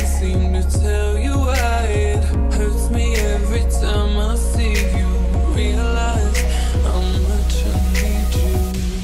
can't seem to tell you why. It hurts me every time I see you. Realize how much I need you.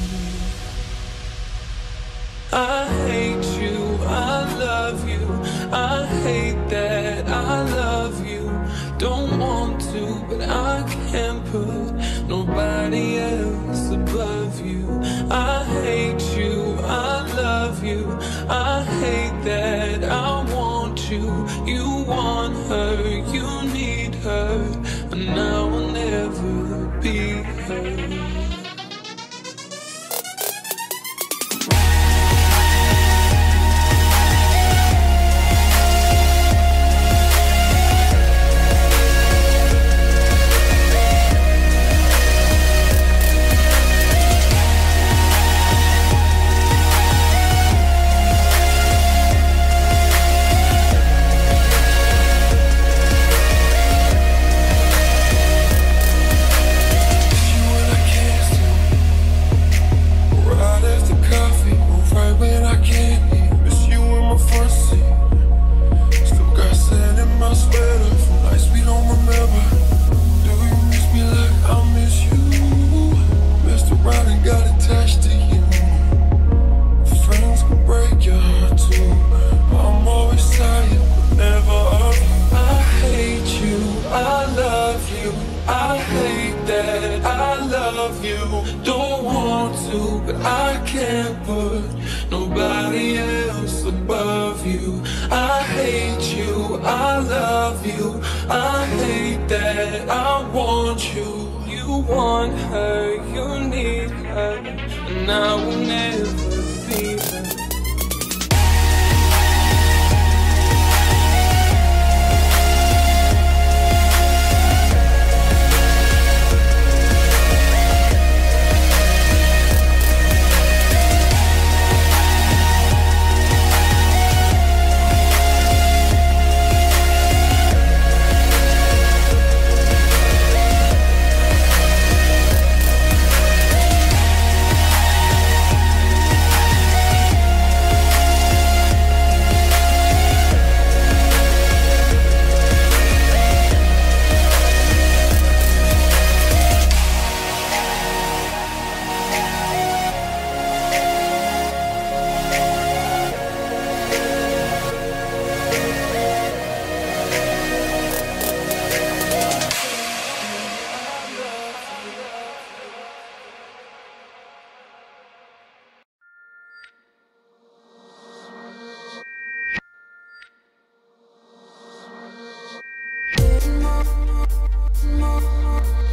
I hate you, I love you. I hate that I love you. Don't want to, but I can't put nobody else above you. I hate you, I love you. I hate that I want you. You want her, you need her, and I will never be her. Don't want to, but I can't put nobody else above you. I hate you, I love you. I hate that I want you. You want her, you need her, and I will never be her. More